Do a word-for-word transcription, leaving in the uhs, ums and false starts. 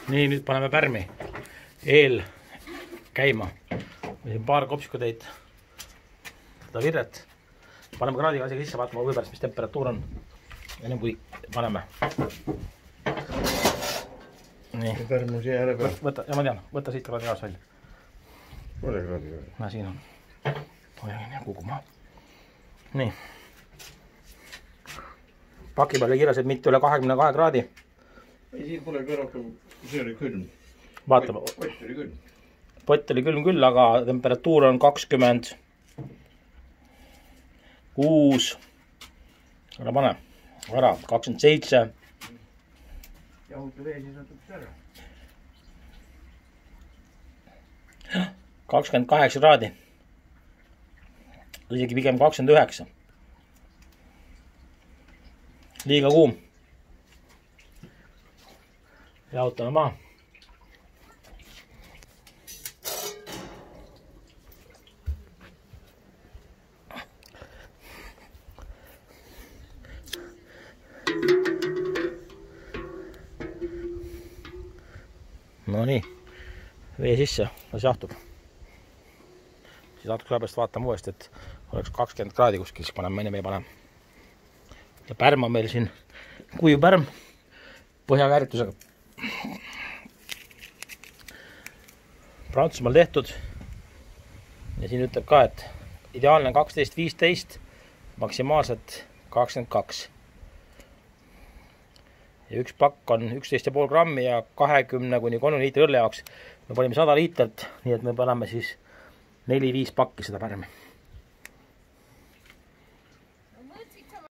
nii, nüüd paneme pärmi eel käima. Siin paar kopsikutäit seda virret. Paneme kraadiga asjaga sisse, vaatama või pärast, mis temperatuur on. Enne kui paneme. Nii. Pärmu siia ääre peal. Võta, ja ma tean, võta siit kraadigaas välja. Ole kraadigaas. Näe, siin on. Hoiagin ja kukuma. Nii. Paki peale kirjas, et mitte üle kahekümne kahe kraadi. Ei, siin pole ka rohkem, see oli külm. Vaatame. Pott oli külm. Pott oli külm küll, aga temperatuur on kakskümmend kuus. Ära pane. Ära, kakskümmend seitse. Jahuta vee, siis natuke ära. kakskümmend kaheksa kraadi. Isegi pigem kakskümmend üheksa. Liiga kuum. Jahutame maha. No nii, vee sisse, las jahtub. Siis natuke pärast vaatame uuesti, et oleks kakskümmend kraadi kuskil, siis paneme, enne meie paneme. Ja pärm on meil siin kuiv pärm põhjakääritusega. Prantsusmaal tehtud. Ja siin ütleb ka, et ideaalne on kaksteist viisteist, maksimaalselt kakskümmend kaks. Ja üks pakk on üksteist koma viis grammi ja kahekümne kuni kolmekümne liitri õlle jaoks. Me panime sada liitrit, nii et me paneme siis neli viis pakki seda pärmi.